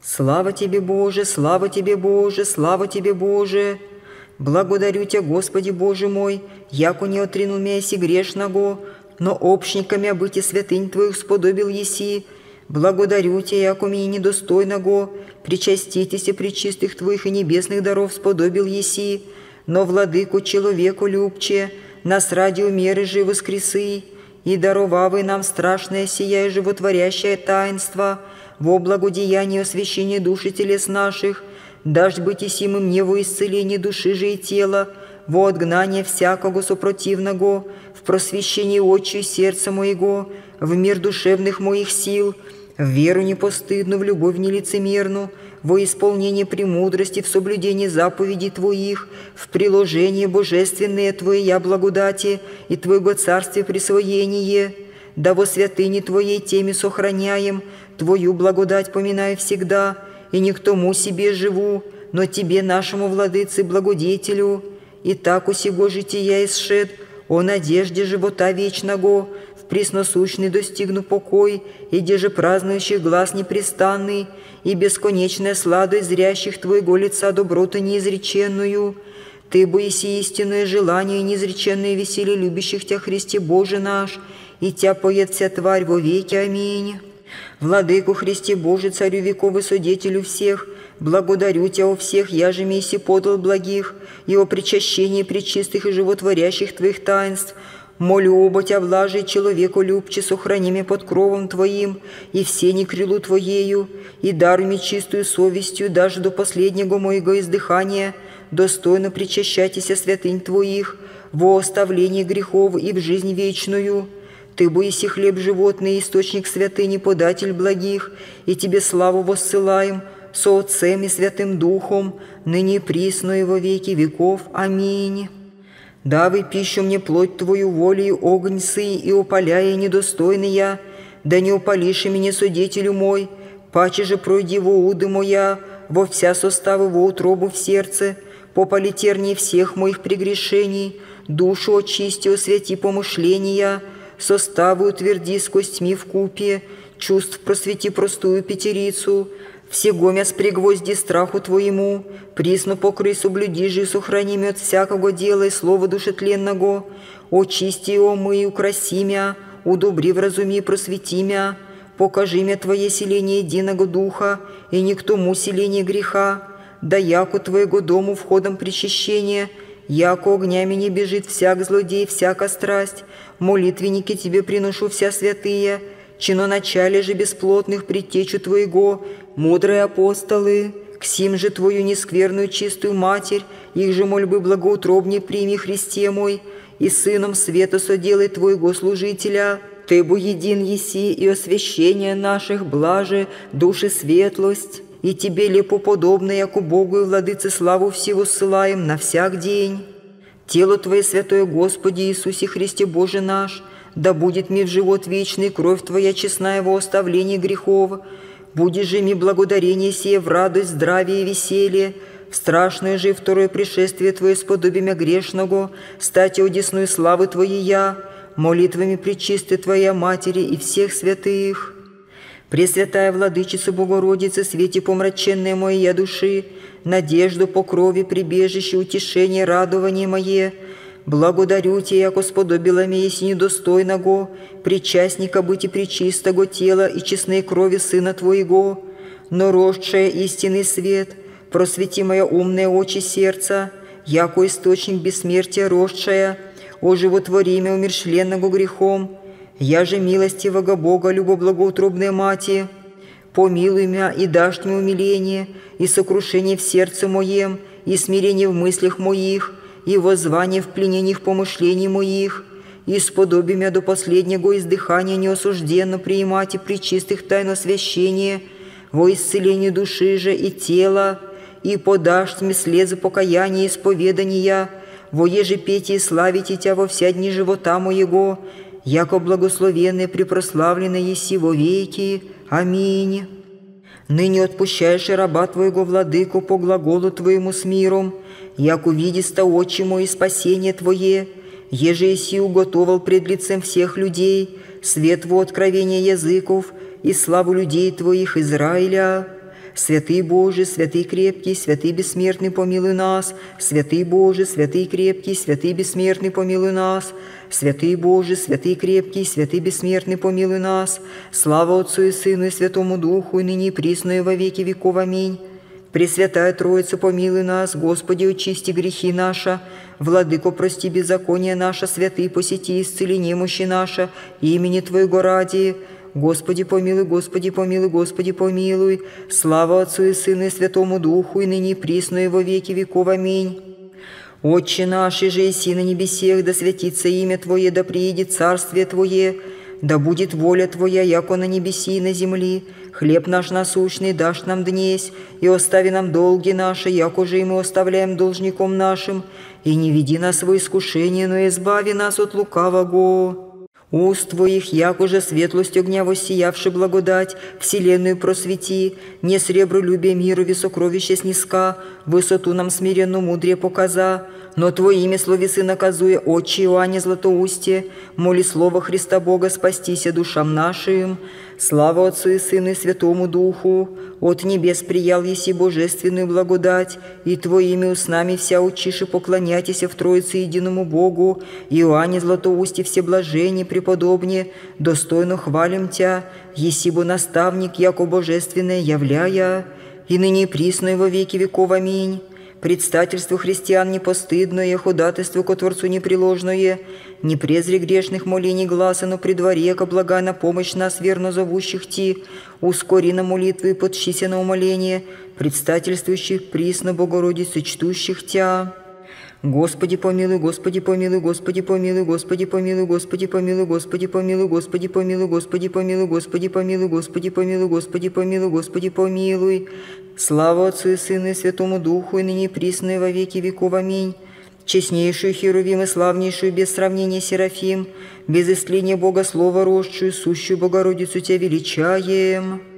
Слава Тебе, Боже, слава Тебе, Боже, слава Тебе, Боже! Благодарю Тебя, Господи Боже мой, яко не отринул меня еси грешного, но общниками обыти святынь Твоих сподобил еси. Благодарю Тебя, яко меня недостойного, причаститесь пречистых Твоих и небесных даров сподобил еси, но владыку человеку любче, нас ради умеры же воскресы, и даровавы нам страшное сия и животворящее таинство, во благодеяние освящения души телес наших, дашь быть и сим мне во исцеление души же и тела, во отгнание всякого супротивного, в просвещении очи сердца моего, в мир душевных моих сил, в веру непостыдную, в любовь нелицемерную, во исполнение премудрости, в соблюдении заповедей Твоих, в приложение божественные Твоя благодати и Твоего царствия присвоение, да во святыне Твоей теме сохраняем, Твою благодать поминаю всегда, и не к тому себе живу, но Тебе, нашему владыце, благодетелю, и так у сего жития исшед, о надежде живота вечного, в пресносущный достигну покой, и где же празднующих глаз непрестанный, и бесконечная сладость зрящих Твоего лица доброту неизреченную. Ты боиси истинное желание и неизреченное веселье любящих Тебя, Христе Боже наш, и Тебя поет вся тварь во веки. Аминь. Владыку Христе Боже, Царю веков и Судетелю всех, благодарю Тебя о всех, яже месси подал благих, и о причащении пречистых и животворящих Твоих таинств. Молю оба Тебя, влажи человеку любче, сохрани меня под кровом Твоим, и все не крылу Твоею, и даруй мне чистую совестью, даже до последнего моего издыхания, достойно причащайтесь святынь Твоих, во оставлении грехов и в жизнь вечную. Ты боиси хлеб животный, источник святыни, податель благих, и Тебе славу воссылаем со Отцем и Святым Духом, ныне и присно и во веки веков. Аминь. Давай пищу мне плоть Твою волею, огонь сый, и опаляя недостойный я, да не опалишь и меня, судетелю мой, паче же пройди во уды моя, во вся составы во утробу в сердце, попали тернии всех моих прегрешений, душу очисти, освяти помышления, составы утверди сквозь тьми в купе, чувств просвети простую пятерицу, всего мяс пригвозди страху Твоему, присно покрой соблюди же и сохрани мя от всякого дела и слова душетленного, очисти и омый, украси мя, удобри, вразуми, просвети мя, покажи мя Твое селение единого духа, и не к тому селение греха, да яко Твоего дому входом причащения, яко огнями не бежит всяк злодей, всяка страсть, молитвенники Тебе приношу вся святые, чиноначале же бесплотных предтечу Твоего, мудрые апостолы, к сим же Твою нескверную чистую Матерь, их же мольбы благоутробней прими, Христе мой, и Сыном света соделай Твоего служителя. Ты бу един еси, и освящение наших блаже, души светлость, и Тебе лепоподобно, яку Богу и Владыце славу всего ссылаем на всяк день. Тело Твое святое, Господи Иисусе Христе Боже наш, да будет ми в живот вечный кровь Твоя честная во оставлении грехов, будешь же ми благодарение сие в радость, здравие и веселье, в страшное же второе пришествие Твое сподоби мя грешного, стати одесную славы Твоей я, молитвами пречистой Твоя Матери и всех святых. Пресвятая Владычица Богородица, свете помраченной моей души, надежду по крови, прибежище, утешение, радование мое, благодарю Тебя, яко сподобила меня, если недостойного, причастника быть и пречистого тела и честной крови Сына Твоего, но росшая истинный свет, просвети моя умные очи сердца, яко источник бессмертия росшая, о животвори мя умершленного грехом, я же милостивого Бога, любоблагоутробная Мати, помилуй мя и дашь мне умиление, и сокрушение в сердце моем, и смирение в мыслях моих, и воззвание в пленениях помышлений моих, и сподоби мя до последнего издыхания неосужденно приимать и пречистых тайн освящения, во исцелении души же и тела, и подашь мне слезы покаяния и исповедания, во еже петь и славить Тебя во вся дни живота моего, яко благословенный препрославленный еси во веки. Аминь. Ныне отпущаешь и раба Твоего, Владыку, по глаголу Твоему с миром, як увидиста очи мои спасение Твое, еже еси уготовал пред лицем всех людей, свет во откровение языков и славу людей Твоих Израиля. Святый Боже, святый крепкий, святый бессмертный, помилуй нас. Святый Боже, святый крепкий, святый бессмертный, помилуй нас. Святый Боже, святый крепкий, святый бессмертный, помилуй нас. Слава Отцу и Сыну и Святому Духу, и ныне и присно и во веки веков. Аминь. Пресвятая Троица, помилуй нас. Господи, очисти грехи наши. Владыко, прости беззаконие наше. Святый, посети, исцели немощи наши. Имени Твоего ради. Господи, помилуй, Господи, помилуй, Господи, помилуй. Слава Отцу и Сыну и Святому Духу, и ныне и присно и во веки веков. Аминь. Отче наш, и же еси на небесех, да святится имя Твое, да приидет царствие Твое, да будет воля Твоя, яко на небеси и на земли. Хлеб наш насущный дашь нам днесь, и остави нам долги наши, яко же и мы оставляем должником нашим, и не веди нас во искушение, но избави нас от лукавого. Уст Твоих, яко же светлость огня воссиявши благодать, вселенную просвети, не сребролюбие миру сокровище снизка, высоту нам смиренно мудрее показа, но Твоими словесы наказуя, Отче Иоанне Златоусте, моли слово Христа Бога спастися душам нашим. Слава Отцу и Сыну и Святому Духу, от небес приял еси божественную благодать, и Твоими устнами вся учиши поклоняйтеся в Троице единому Богу, Иоанне Златоусте всеблажение преподобне, достойно хвалим Тя, еси бо наставник, яко божественное являя, и ныне и присно и во веки веков. Аминь. Предстательству христиан непостыдное, ходатайству ко Творцу непреложное, не презри грешных молений гласа, но при дворе, ко блага на помощь нас, верно зовущих Ти, ускори на молитвы и подщися на умоление, предстательствующих присно Богородицы, чтущих Тя. Господи помилуй, Господи помилуй, Господи помилуй, Господи помилуй, Господи помилуй, Господи помилуй, Господи помилуй, Господи помилуй, Господи помилуй, Господи помилуй, Господи помилуй, Господи помилуй. Слава Отцу и Сыну и Святому Духу, и ныне и присно и во веки веков. Аминь. Честнейшую Херувим и славнейшую без сравнения Серафим, без истления Бога Слова росшую, сущую Богородицу Тя величаем.